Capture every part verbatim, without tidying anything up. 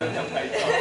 这样拍照。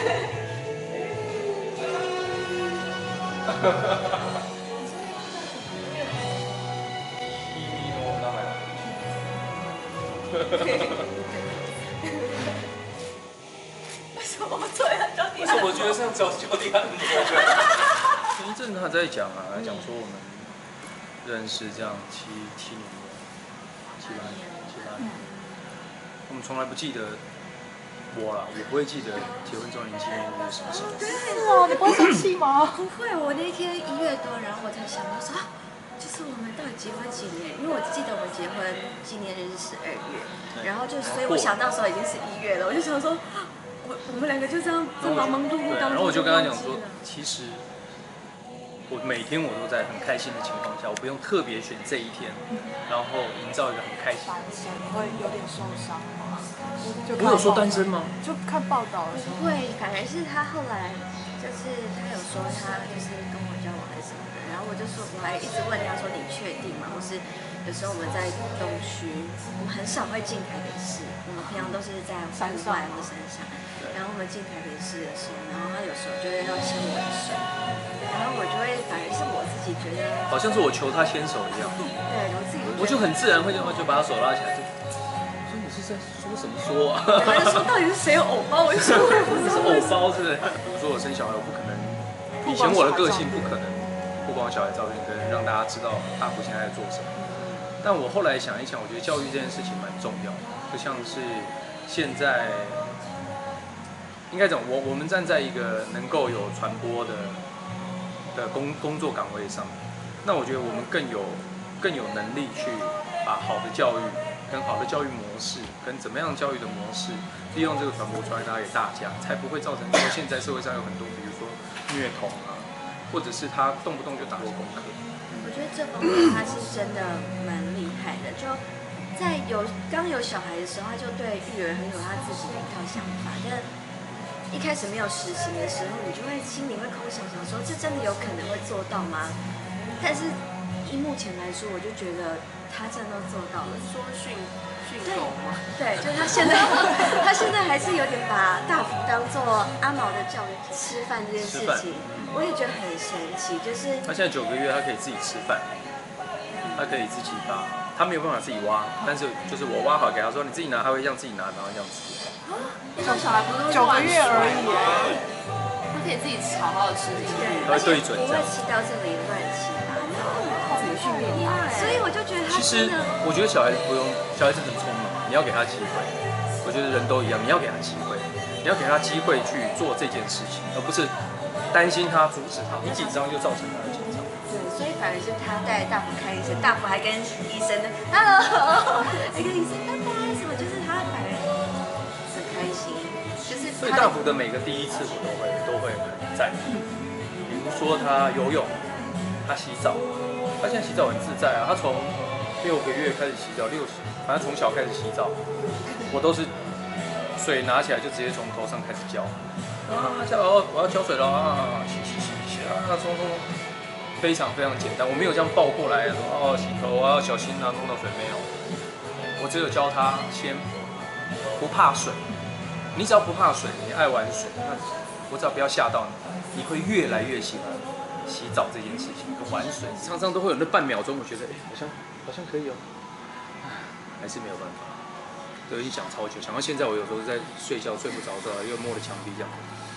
为什么做要脚底？ 为什么我觉得像脚脚底按摩？ 前一阵他在讲啊，讲说我们认识这样七七年了，七八年，七八年，我们从来不记得我啦，也不会记得结婚周年纪念日是什么时候。 是哦，你不会生气吗？ 不会，我那天一月多，然后我才想到说，啊，就是我们到底结婚几年？因为我记得我们结婚纪念日是十二月，然后就所以我想到时候已经是一月了，我就想说，我我们两个就这样在忙忙碌碌当中， 然后我就跟他讲说，其实我每天我都在很开心的情况下，我不用特别选这一天，然后营造一个很开心。 单身会有点受伤吗？就我有说单身吗？ 就看报道的时候， 不会，反而是他后来就是他有说他就是跟我交往还是什么的，然后我就说我还一直问他说你确定吗？或是有时候我们在东区，我们很少会进台北市，我们平常都是在户外或山上。然后我们进台北市的时候，然后他有时候就会要牵我的手，然后我就会反而是我自己觉得， 好像是我求他牵手一样。 对，我自己我就很自然会就就把他手拉起来，就说你是在说什么说啊？ 他就说到底是谁有偶包？我就说我也不知道。 是偶包是不是？我说我生小孩，我不可能，以前我的个性不可能曝光小孩照片跟让大家知道大福现在在做什么。但我后来想一想，我觉得教育这件事情蛮重要的，就像是现在。应该讲，我我们站在一个能够有传播的的工工作岗位上，那我觉得我们更有更有能力去把好的教育、跟好的教育模式、跟怎么样教育的模式，利用这个传播传达给大家，才不会造成说现在社会上有很多，比如说虐童啊，或者是他动不动就打过功课。 我觉得这方面他是真的蛮厉害的，就在有刚有小孩的时候，他就对育儿很有他自己的一套想法，但。一开始没有实行的时候，你就会心里会空想想说，这真的有可能会做到吗？但是以目前来说，我就觉得他真的做到了。 说训训狗吗？ 对，就是他现在，他现在还是有点把大福当做阿毛的教育吃饭这件事情，我也觉得很神奇。就是他现在九个月，他可以自己吃饭，他可以自己把，他没有办法自己挖，但是就是我挖好给他说，你自己拿，他会这样自己拿，然后这样吃。 像小孩不是九个月而已， 他可以自己好好的吃进去， 他会对准这样。 不会吃到这里乱七八糟，自己训练他。所以我就觉得他其实我觉得小孩子不用，小孩子很聪明，你要给他机会。我觉得人都一样，你要给他机会，你要给他机会去做这件事情，而不是担心他、阻止他。你紧张就造成他的紧张。 对，所以反而是他带大福看医生，大福还跟医生的 ，Hello， 还跟医生拜拜什么，就是他反而。开心，就是所以大福的每个第一次我都会都会很在意，比如说他游泳，他洗澡，他现在洗澡很自在啊，他从六个月开始洗澡，六十，反正从小开始洗澡，我都是水拿起来就直接从头上开始浇，啊，下哦，我要浇水了啊，洗洗洗洗啊，冲冲冲，非常非常简单，我没有这样抱过来说哦洗头啊要小心啊，碰到水没有，我只有教他先不怕水。你只要不怕水，你爱玩水，那我只要不要吓到你，你会越来越喜欢洗澡这件事情，跟玩水，常常都会有那半秒钟，我觉得哎、欸，好像好像可以哦，还是没有办法，对，一讲超久，想到现在我有时候在睡觉睡不着的，又摸着墙壁这样，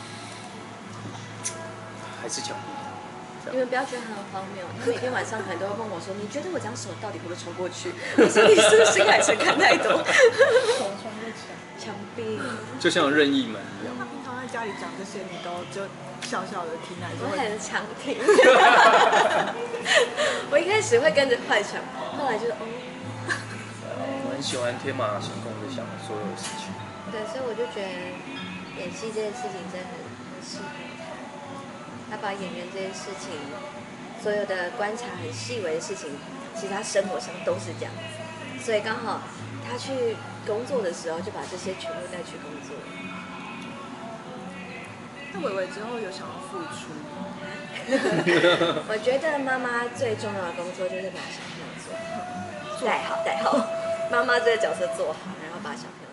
还是墙壁。 你们不要觉得很荒谬，他每天晚上可能都会问我说：“你觉得我这样手到底会不会冲过去？”我说：“你是不是新海诚看太多？” 手穿过墙墙壁， 就像任意门一样。 他平常在家里讲这些，你都就笑笑的听，还是我会很常听。我一开始会跟着幻想，后来就是哦。 我很喜欢天马行空的想所有的事情。 对，所以我就觉得演戏这件事情真的很很适合他。他把演员这件事情，所有的观察很细微的事情，其实他生活上都是这样子。所以刚好他去工作的时候，就把这些全部带去工作。 那伟伟之后有想要付出吗？ 我觉得妈妈最重要的工作就是把小朋友做好，带好带好，妈妈这个角色做好，然后把小朋友。